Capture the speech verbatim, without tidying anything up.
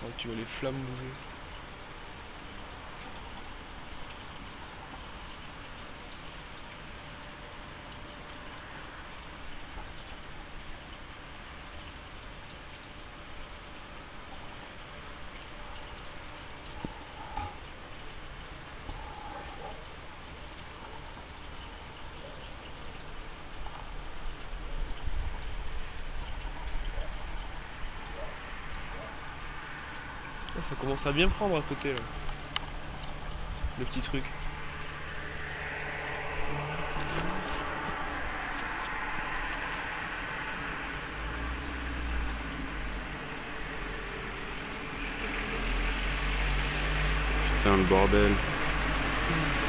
Oh, tu vois les flammes bouger. Ah, ça commence à bien prendre à côté là. Le petit truc. Putain, le bordel.